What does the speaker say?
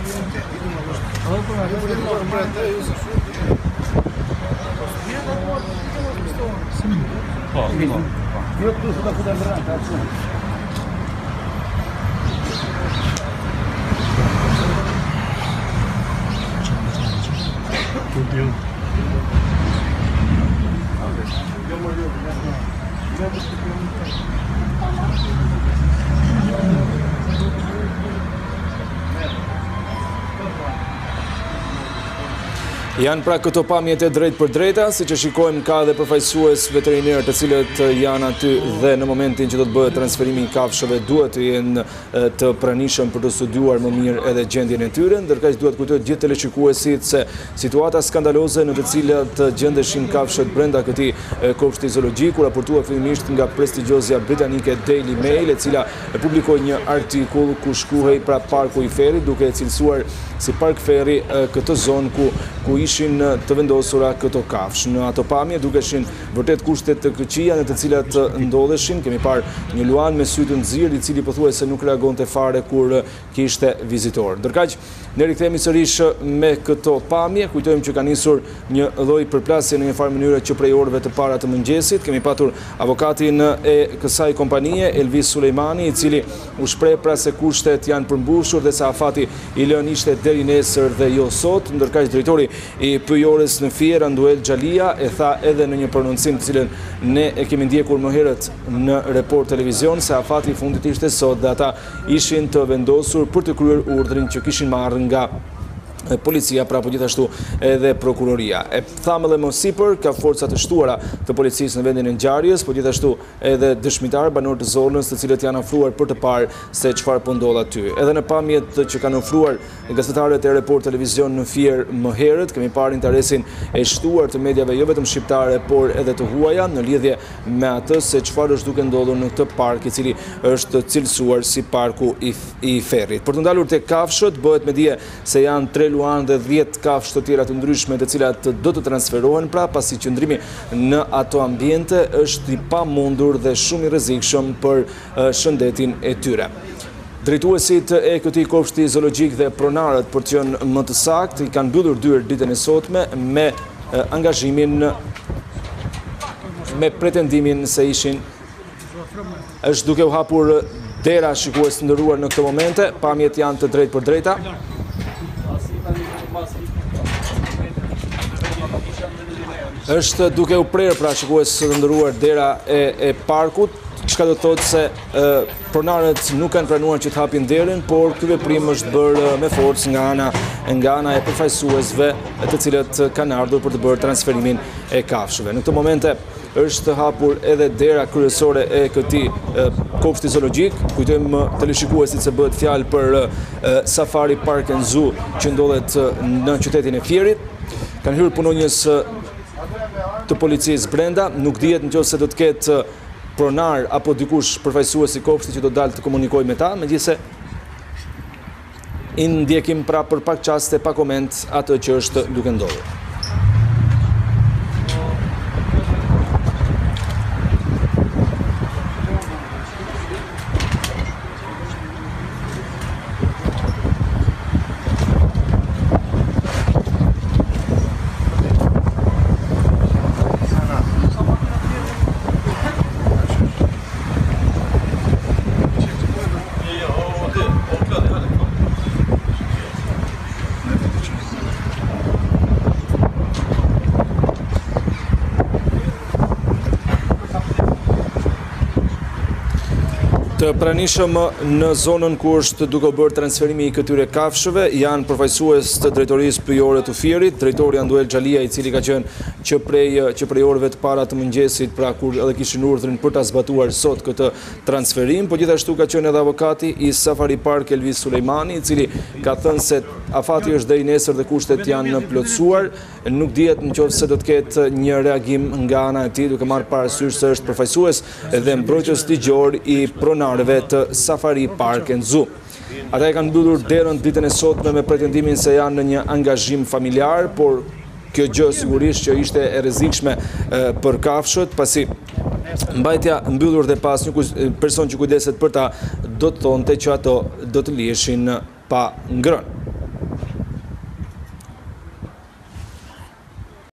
Janë pra këto pamjet e drejt për drejta, si që shikojmë ka dhe përfaqësues veterinerë të cilët janë aty dhe në momentin që do të bëhet transferimi i kafshëve duhet të jenë të pranishëm për të studiuar më mirë edhe gjendjen e tyre, ndërkaq duhet kujtohet gjithë teleshikuesit se situata skandaloze në të cilat gjendeshin kafshët brenda këtij kopshti zoologjik u raportua fillimisht nga prestigjozja britanike Daily Mail, e cila publikoi një artikull ku shkruhej pra parku i Ferrit, duke e cilësuar si park Ferri këtë zonë ku ishin të vendosura këto kafshë. Në ato pamje dukeshin vërtet kushtet të këqija në të cilat ndodheshin. Kemi parë një luan me sy të nxirr, i cili pothuajse nuk reagonte fare kur kishte vizitor. Ndërkaq ne rikthehemi sërish me këto pamje, kujtojmë që ka nisur një lloj përplasje në një farë mënyrë që prej orëve të para të mëngjesit. Kemi patur avokatin e kësaj kompanie, Elvis Sulejmani, i cili u shpreh pra se kushtet janë përmbushur dhe se afati i lënë ishte deri nesër dhe jo sot, ndërkaq drejtori i pyjores në Fier, Anduel Xhalia, e tha edhe në një prononcim të cilën ne e kemi ndjekur më herët në Report Televizion se afati i fundit ishte sot dhe ata ishin të vendosur për të kryer urdhrin që kishin marrë nga policia, pra po gjithashtu edhe prokuroria. E thamë edhe më sipër, ka forca të shtuara të policisë në vendin e ngjarjes, po gjithashtu edhe dëshmitar banor të zonës, të cilët janë ofruar për të parë se çfarë po ndodh aty. Edhe në pamjet që kanë ofruar gazetarët e Report Televizion në Fier më herët, kemi parë interesin e shtuar të mediave jo vetëm shqiptare, por edhe të huaja në lidhje me atë se çfarë është duke ndodhur në këtë park, i cili është cilësuar si parku i Ferrit. Për të ndalur tek kafshët, bëhet me dije se janë 3 luan dhe 10 kafshë të tjera të ndryshme të cilat do të transferohen, pra pasi qëndrimi në ato ambiente është i pamundur dhe shumë i rrezikshëm për shëndetin e tyre. Drejtuesit e këtij kopshti zoologjik dhe pronarët, për të qenë më të saktë, i kanë mbyllur dyert ditën e sotme me angazhimin, me pretendimin se është duke u hapur dera, shikues të nderuar, në këtë momente. Pamjet janë të drejtë për drejta. Është duke u prerë, pra shikues të nderuar, dera e parkut, çka do të thotë se pronarët nuk kanë pranuar që të hapin derën, por ky veprim është bërë me forcë nga ana e përfaqësuesve të cilët kanë ardhur për të bërë transferimin e kafshëve. Në këtë momente është hapur edhe dera kryesore e këtij kopshti zoologjik. Kujtojmë teleshikuesit se bëhet fjalë për Safari Park and Zoo që ndodhet në qytetin e Fierit. Kanë hyrë punonjës të policisë brenda, nuk dihet nëse do të ketë pronar apo dikush përfaqësues i kopshtit që do dalë të komunikojë me ta, megjithëse i ndjekim pra për pak çaste pa koment atë që është duke ndodhur. Të pranishëm në zonën ku është duke bërë transferimi i këtyre kafshëve janë përfaqësues të drejtorisë pyjore të Fierit, drejtori Anduel Xhalia, i cili ka qenë që prej orëve të para të mëngjesit, pra kur edhe kishin urdhrin për ta zbatuar sot këtë transferim, po gjithashtu ka qenë edhe avokati i Safari Park, Elvis Sulejmani, i cili ka thënë se afati është deri nesër dhe kushtet janë plotësuar. Nuk dihet nëse do të ketë një reagim nga ana e tij, duke marrë parasysh se është përfaqësues dhe mbrojtës ligjor i pronarëve të Safari Park and Zoo. Ata e kanë mbyllur derën ditën e sotme me pretendimin se janë në një angazhim familjar, por kjo gjë sigurisht që ishte e rrezikshme për kafshët, pasi mbajtja mbyllur dhe pas një person që kujdeset për ta do të thonte që ato do të liheshin pa ngrënë.